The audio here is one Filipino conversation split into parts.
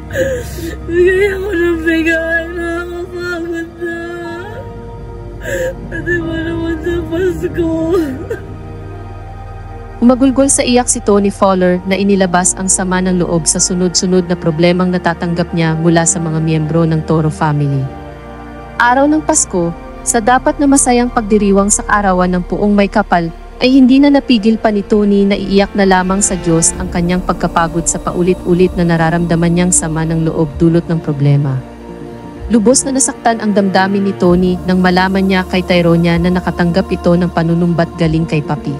Bigay ako ng bigay. Nakakapagod na. Pati ba naman sa Pasko? Umagulgol sa iyak si Tony Fowler na inilabas ang sama ng loob sa sunod-sunod na problemang natatanggap niya mula sa mga miyembro ng Toro family. Araw ng Pasko, sa dapat na masayang pagdiriwang sa kaarawan ng puong may kapal, ay hindi na napigil pa ni Tony na iiyak na lamang sa Diyos ang kanyang pagkapagod sa paulit-ulit na nararamdaman niyang sama ng loob dulot ng problema. Lubos na nasaktan ang damdamin ni Tony nang malaman niya kay Tyronia na nakatanggap ito ng panunumbat galing kay Papi.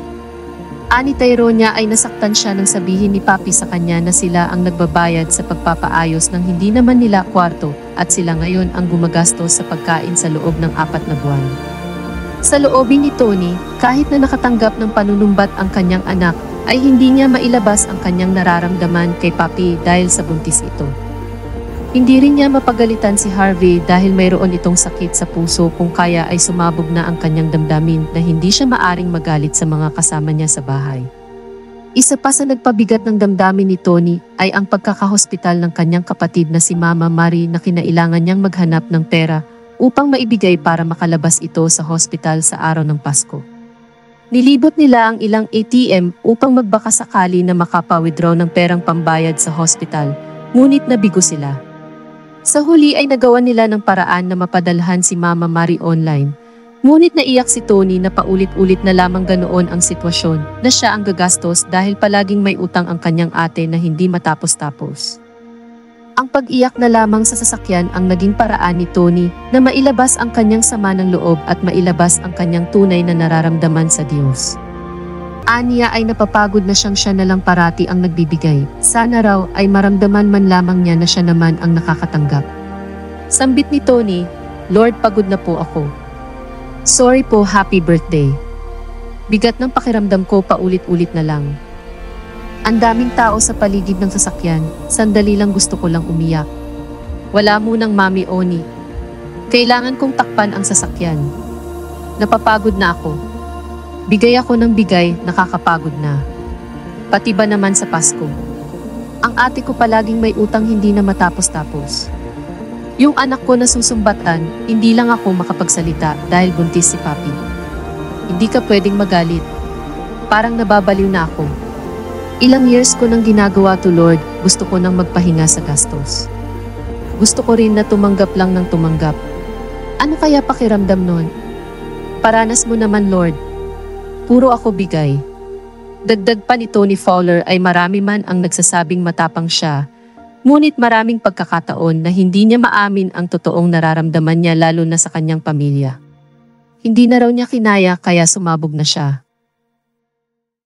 Ani Tyronia ay nasaktan siya nang sabihin ni Papi sa kanya na sila ang nagbabayad sa pagpapaayos ng hindi naman nila kwarto at sila ngayon ang gumagastos sa pagkain sa loob ng 4 na buwan. Sa loobin ni Tony, kahit na nakatanggap ng panunumbat ang kanyang anak, ay hindi niya mailabas ang kanyang nararamdaman kay Papi dahil sa buntis ito. Hindi rin niya mapagalitan si Harvey dahil mayroon itong sakit sa puso kung kaya ay sumabog na ang kanyang damdamin na hindi siya maaring magalit sa mga kasama niya sa bahay. Isa pa sa nagpabigat ng damdamin ni Tony ay ang pagkakahospital ng kanyang kapatid na si Mama Mary na kinailangan niyang maghanap ng pera upang maibigay para makalabas ito sa hospital sa araw ng Pasko. Nilibot nila ang ilang ATM upang magbaka sakali na makapa-withdraw ng perang pambayad sa hospital, ngunit nabigo sila. Sa huli ay nagawa nila ng paraan na mapadalhan si Mama Mary online. Ngunit naiyak si Tony na paulit-ulit na lamang ganoon ang sitwasyon na siya ang gagastos dahil palaging may utang ang kanyang ate na hindi matapos-tapos. Ang pag-iyak na lamang sa sasakyan ang naging paraan ni Tony na mailabas ang kanyang sama ng loob at mailabas ang kanyang tunay na nararamdaman sa Diyos. Aniya ay napapagod na siya na lang parati ang nagbibigay. Sana raw ay maramdaman man lamang niya na siya naman ang nakakatanggap. Sambit ni Tony, "Lord, pagod na po ako. Sorry po, happy birthday." Bigat ng pakiramdam ko paulit-ulit na lang. Ang daming tao sa paligid ng sasakyan, sandali lang gusto ko lang umiyak. Wala munang Mami Oni. Kailangan kong takpan ang sasakyan. Napapagod na ako. Bigay ako ng bigay, nakakapagod na. Pati ba naman sa Pasko? Ang ate ko palaging may utang hindi na matapos-tapos. Yung anak ko na susumbatan, hindi lang ako makapagsalita dahil buntis si Papi. Hindi ka pwedeng magalit. Parang nababaliw na ako. Ilang years ko nang ginagawa to Lord, gusto ko nang magpahinga sa gastos. Gusto ko rin na tumanggap lang ng tumanggap. Ano kaya pakiramdam nun? Paranas mo naman Lord. Puro ako bigay. Dagdag pa ni Tony Fowler ay marami man ang nagsasabing matapang siya, ngunit maraming pagkakataon na hindi niya maamin ang totoong nararamdaman niya lalo na sa kanyang pamilya. Hindi na raw niya kinaya kaya sumabog na siya.